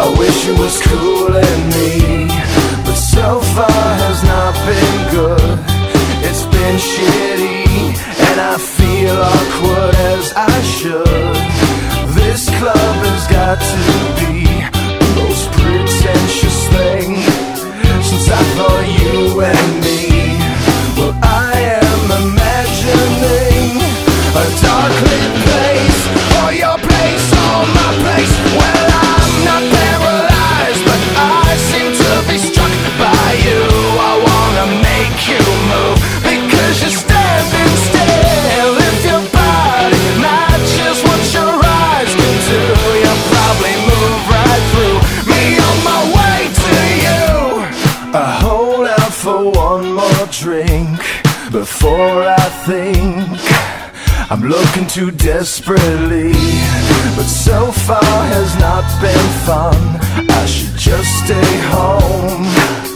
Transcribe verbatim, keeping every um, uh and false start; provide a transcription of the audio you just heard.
I wish it was cooling me, but so far has not been good. It's been shitty, and I feel awkward as I should. This club has got to be the most pretentious thing since I thought you and me. Well, I am imagining a dark lit place, or your place, or my place. Well, I'm not paralyzed, but I seem to be struck by you. I wanna make you move, because you're standing still. If your body matches what your eyes can do, you'll probably move right through me on my way to you. I hold out for one more drink before I think I'm looking too desperately, but so far has not been fun. I should just stay home.